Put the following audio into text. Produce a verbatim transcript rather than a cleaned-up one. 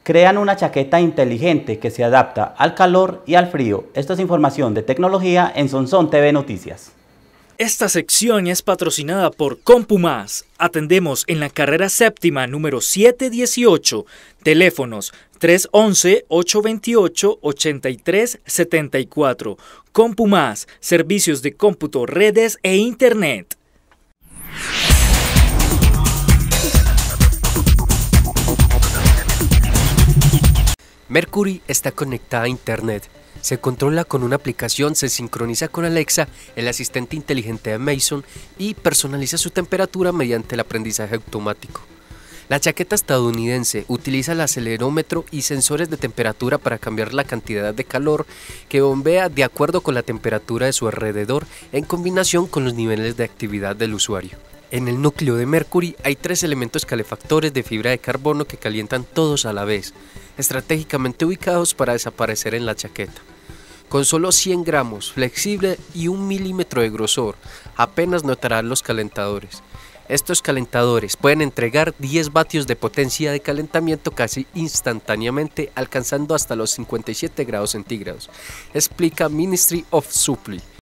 Crean una chaqueta inteligente que se adapta al calor y al frío. Esto es información de tecnología en Sonsón T V Noticias. Esta sección es patrocinada por CompuMás. Atendemos en la carrera séptima número setecientos dieciocho. Teléfonos tres once, ocho veintiocho, ochenta y tres setenta y cuatro. CompuMás, servicios de cómputo, redes e internet. Mercury está conectada a Internet. Se controla con una aplicación, se sincroniza con Alexa, el asistente inteligente de Amazon, y personaliza su temperatura mediante el aprendizaje automático. La chaqueta estadounidense utiliza el acelerómetro y sensores de temperatura para cambiar la cantidad de calor que bombea de acuerdo con la temperatura de su alrededor en combinación con los niveles de actividad del usuario. En el núcleo de Mercury hay tres elementos calefactores de fibra de carbono que calientan todos a la vez, estratégicamente ubicados para desaparecer en la chaqueta. Con solo cien gramos, flexible y un milímetro de grosor, apenas notarán los calentadores. Estos calentadores pueden entregar diez vatios de potencia de calentamiento casi instantáneamente, alcanzando hasta los cincuenta y siete grados centígrados, explica Ministry of Supply.